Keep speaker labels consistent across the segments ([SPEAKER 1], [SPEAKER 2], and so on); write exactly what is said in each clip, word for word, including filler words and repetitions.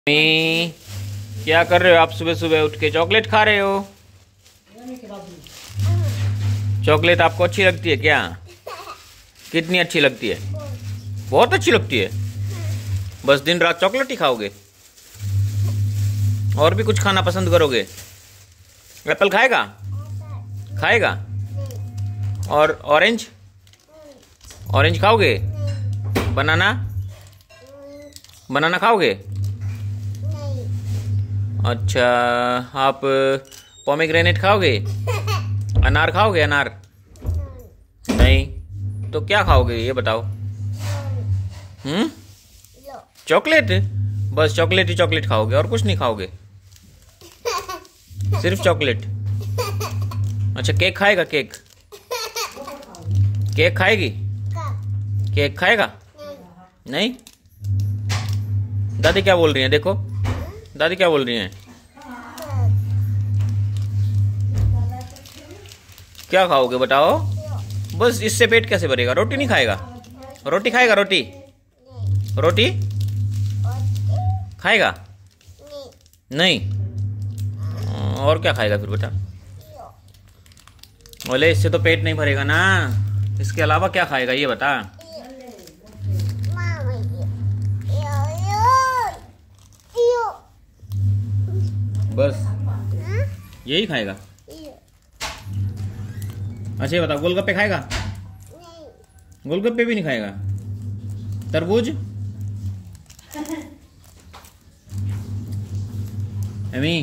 [SPEAKER 1] मी क्या कर रहे हो आप? सुबह सुबह उठ के चॉकलेट खा रहे हो? चॉकलेट आपको अच्छी लगती है क्या? कितनी अच्छी लगती है? बहुत अच्छी लगती है। बस दिन रात चॉकलेट ही खाओगे? और भी कुछ खाना पसंद करोगे? एप्पल खाएगा? खाएगा? और ऑरेंज? ऑरेंज खाओगे? बनाना? बनाना खाओगे? अच्छा, आप पोमेग्रेनेट खाओगे? अनार खाओगे? अनार नहीं तो क्या खाओगे ये बताओ? हम्म चॉकलेट? बस चॉकलेट ही चॉकलेट खाओगे और कुछ नहीं खाओगे? सिर्फ चॉकलेट? अच्छा, केक खाएगा? केक केक खाएगी? केक खाएगा? नहीं। दादी क्या बोल रही हैं? देखो दादी क्या बोल रही हैं? क्या खाओगे बताओ? बस इससे पेट कैसे भरेगा? रोटी नहीं खाएगा? रोटी खाएगा? रोटी रोटी खाएगा? नहीं। और क्या खाएगा फिर बेटा? बोले इससे तो पेट नहीं भरेगा ना, इसके अलावा क्या खाएगा ये बता। बस यही खाएगा? अच्छा ये बता, गोलगप्पे खाएगा? गोलगप्पे भी नहीं खाएगा? तरबूज? अम्मी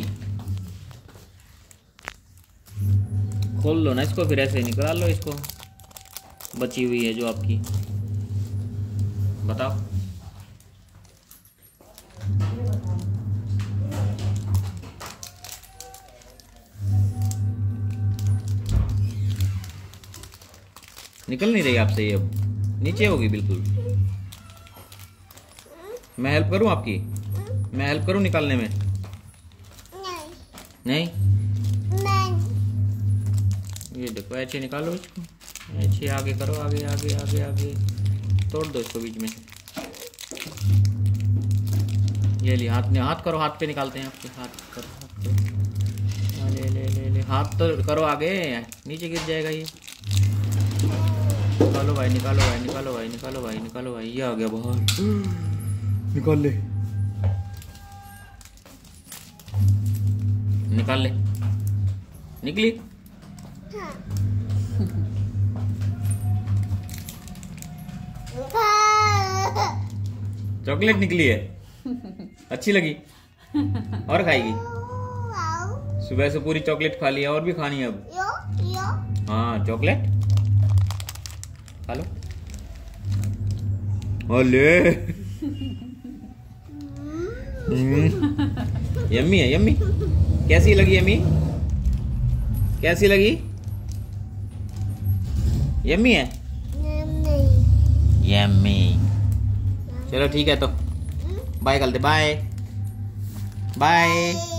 [SPEAKER 1] खोल लो ना इसको, फिर ऐसे निकाल लो इसको, बची हुई है जो आपकी। बताओ। निकल नहीं रही आपसे ये, अब नीचे होगी बिल्कुल। मैं हेल्प करूं आपकी? मैं हेल्प करूं निकालने में? नहीं नहीं। ये देखो ऐसे निकालो इसको, ऐसे आगे करो, आगे आगे आगे आगे, तोड़ दो इसको बीच में से। ये ले हाथ में, हाथ करो, हाथ पे निकालते हैं आपके। हाथ करो, हाथ पे ले ले ले ले, हाथ तो करो आगे, नीचे गिर जाएगा ये। निकालो भाई, निकालो भाई, निकालो भाई, निकालो भाई, निकालो भाई। ये आ गया बाहर, निकाल ले, निकाल ले। निकली? चॉकलेट निकली है? अच्छी लगी? और खाएगी? सुबह से पूरी चॉकलेट खा लिया, और भी खानी है अब? हाँ चॉकलेट खा लो। ओले यम्मी है, यम्मी। कैसी लगी यम्मी? कैसी लगी? यम्मी है? यम्मी। चलो ठीक है, तो बाय कर दे। Bye bye.